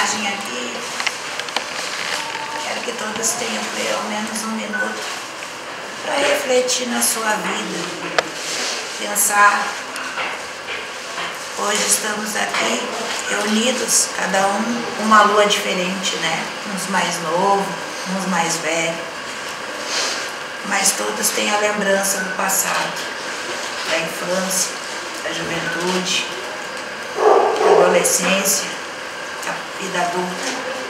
mensagem aqui. Quero que todos tenham pelo menos um minuto para refletir na sua vida, pensar. Hoje estamos aqui reunidos, cada um com uma lua diferente, né? Uns mais novos, uns mais velhos, mas todos têm a lembrança do passado, da infância, da juventude, da adolescência, da vida adulta.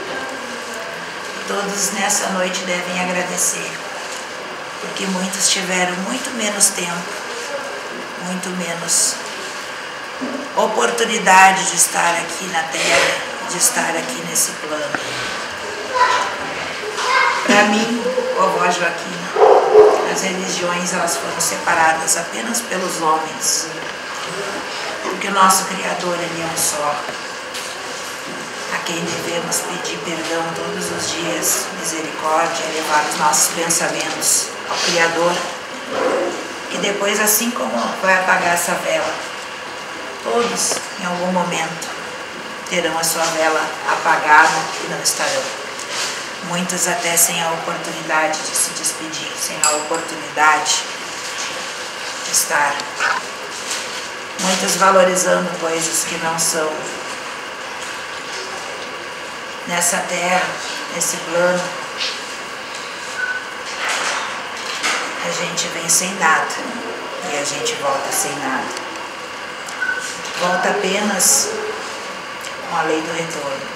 E todos nessa noite devem agradecer, porque muitos tiveram muito menos tempo, muito menos oportunidade de estar aqui na Terra, de estar aqui nesse plano. Para mim, vovó Joaquina, as religiões elas foram separadas apenas pelos homens, porque o nosso Criador ele é um só, a quem devemos pedir perdão todos os dias, misericórdia, elevar os nossos pensamentos ao Criador, que depois, assim como vai apagar essa vela, todos, em algum momento, terão a sua vela apagada e não estarão. Muitos até sem a oportunidade de se despedir, sem a oportunidade de estar. Muitos valorizando coisas que não são. Nessa terra, nesse plano, a gente vem sem nada e a gente volta sem nada. Volta apenas com a lei do retorno,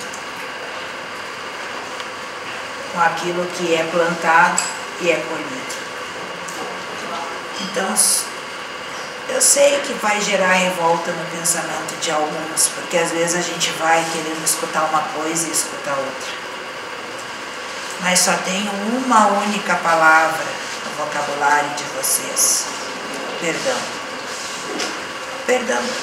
com aquilo que é plantado e é colhido. Então, eu sei que vai gerar revolta no pensamento de alguns, porque às vezes a gente vai querendo escutar uma coisa e escutar outra. Mas só tem uma única palavra no vocabulário de vocês: perdão. Perdão.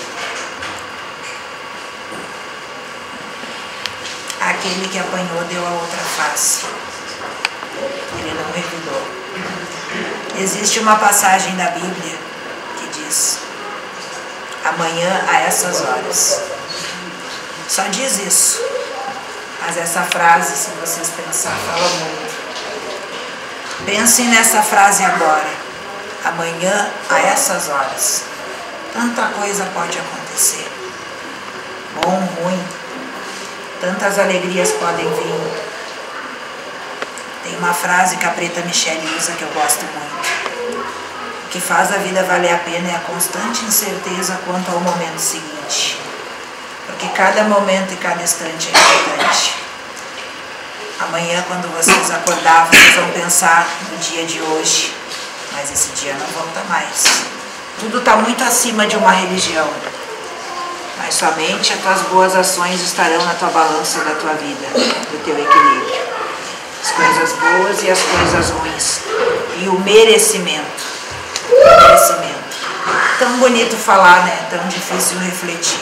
Aquele que apanhou deu a outra face. Ele não revidou. Existe uma passagem da Bíblia que diz: amanhã a essas horas. Só diz isso. Mas essa frase, se vocês pensar, fala muito. Pensem nessa frase agora. Amanhã a essas horas. Tanta coisa pode acontecer. Bom, ruim. Tantas alegrias podem vir. Tem uma frase que a Preta Michele usa que eu gosto muito. O que faz a vida valer a pena é a constante incerteza quanto ao momento seguinte. Porque cada momento e cada instante é importante. Amanhã, quando vocês acordar, vocês vão pensar no dia de hoje. Mas esse dia não volta mais. Tudo está muito acima de uma religião. Mas somente as tuas boas ações estarão na tua balança da tua vida, do teu equilíbrio. As coisas boas e as coisas ruins. E o merecimento. O merecimento. Tão bonito falar, né? Tão difícil refletir.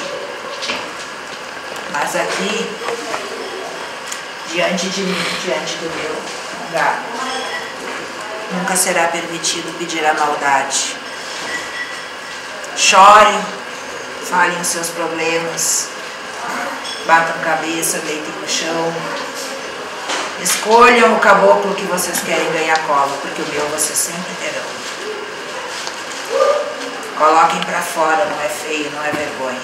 Mas aqui, diante de mim, diante do meu lugar, nunca será permitido pedir a maldade. Chorem, falem os seus problemas, batam cabeça, deitem no chão, escolham o caboclo que vocês querem ganhar colo, porque o meu vocês sempre terão. Coloquem pra fora, não é feio, não é vergonha.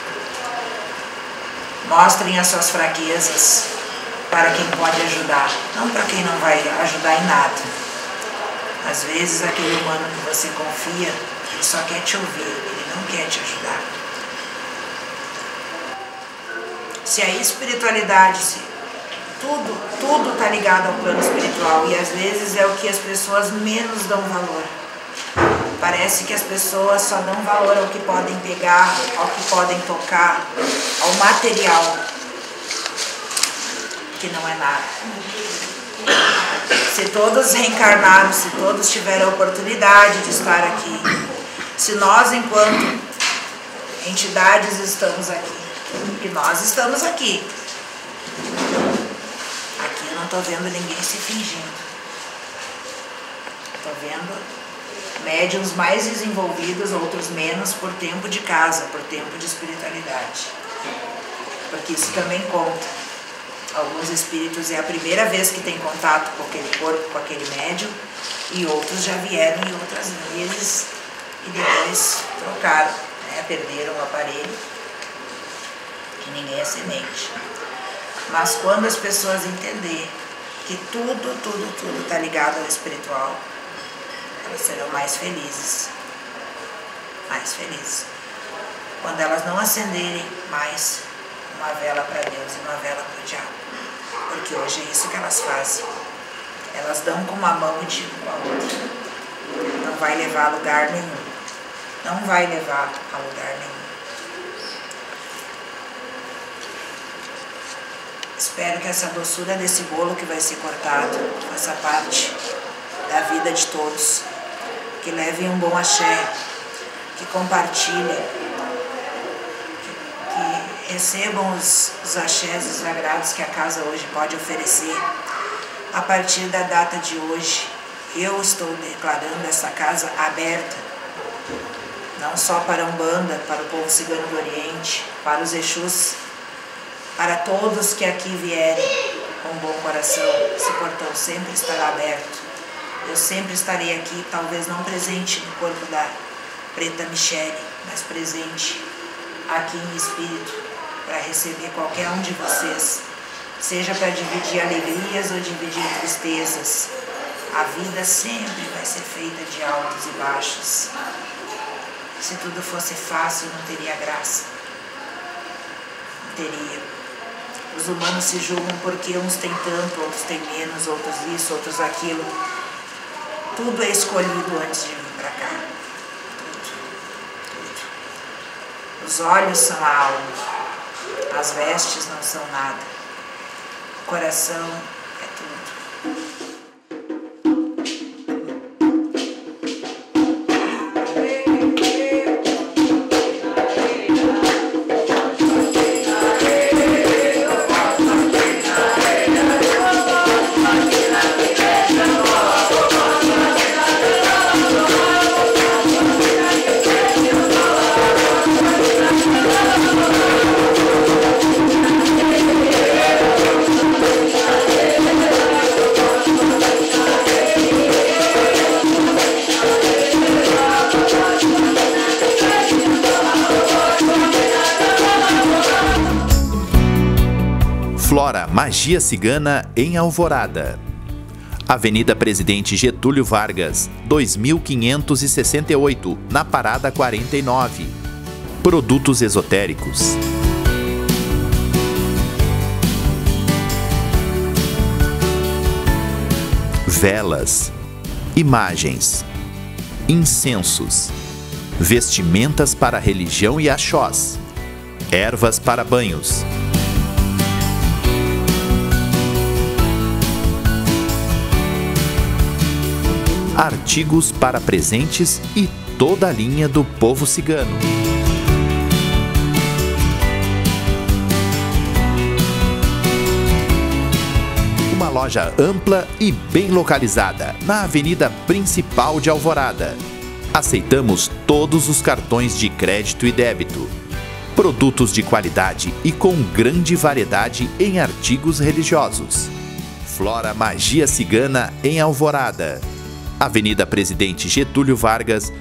Mostrem as suas fraquezas para quem pode ajudar, não para quem não vai ajudar em nada. Às vezes aquele humano que você confia, ele só quer te ouvir, ele não quer te ajudar. Se a espiritualidade, se tudo está ligado ao plano espiritual, e às vezes é o que as pessoas menos dão valor. Parece que as pessoas só dão valor ao que podem pegar, ao que podem tocar, ao material, que não é nada. Se todos reencarnaram, se todos tiveram a oportunidade de estar aqui, se nós, enquanto entidades, estamos aqui, que nós estamos aqui. Aqui eu não estou vendo ninguém se fingindo. Estou vendo médiuns mais desenvolvidos, outros menos, por tempo de casa, por tempo de espiritualidade. Porque isso também conta. Alguns espíritos é a primeira vez que tem contato com aquele corpo, com aquele médium, e outros já vieram em outras vezes e depois trocaram, né? Perderam o aparelho, que ninguém é semente. Mas quando as pessoas entenderem que tudo está ligado ao espiritual, elas serão mais felizes. Mais felizes. Quando elas não acenderem mais uma vela para Deus e uma vela para o diabo. Porque hoje é isso que elas fazem. Elas dão com uma mão e tiram com a outra. Não vai levar a lugar nenhum. Não vai levar a lugar nenhum. Espero que essa doçura desse bolo que vai ser cortado faça parte da vida de todos. Que levem um bom axé, que compartilhem, que recebam os axés, os agrados que a casa hoje pode oferecer. A partir da data de hoje, eu estou declarando essa casa aberta, não só para a Umbanda, para o povo cigano do Oriente, para os Exus, para todos que aqui vierem com bom coração. Esse portão sempre estará aberto. Eu sempre estarei aqui, talvez não presente no corpo da Preta Michele, mas presente aqui em espírito, para receber qualquer um de vocês, seja para dividir alegrias ou dividir tristezas. A vida sempre vai ser feita de altos e baixos. Se tudo fosse fácil, não teria graça. Não teria. Os humanos se julgam porque uns têm tanto, outros têm menos, outros isso, outros aquilo. Tudo é escolhido antes de vir para cá. Tudo. Os olhos são a alma. As vestes não são nada. O coração é tudo. Flora Magia Cigana em Alvorada. Avenida Presidente Getúlio Vargas, 2568, na Parada 49. Produtos esotéricos. Velas, imagens, incensos, vestimentas para religião e axós, ervas para banhos. Artigos para presentes e toda a linha do povo cigano. Uma loja ampla e bem localizada na avenida principal de Alvorada. Aceitamos todos os cartões de crédito e débito. Produtos de qualidade e com grande variedade em artigos religiosos. Flora Magia Cigana em Alvorada. Avenida Presidente Getúlio Vargas,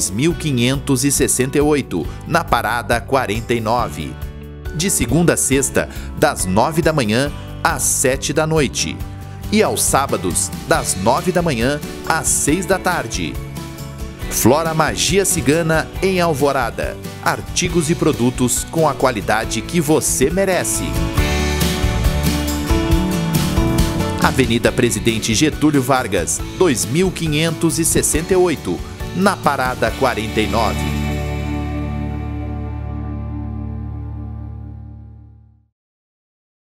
2568, na Parada 49. De segunda a sexta, das 9 da manhã às 7 da noite. E aos sábados, das 9 da manhã às 6 da tarde. Flora Magia Cigana em Alvorada. Artigos e produtos com a qualidade que você merece. Avenida Presidente Getúlio Vargas, 2568, na Parada 49.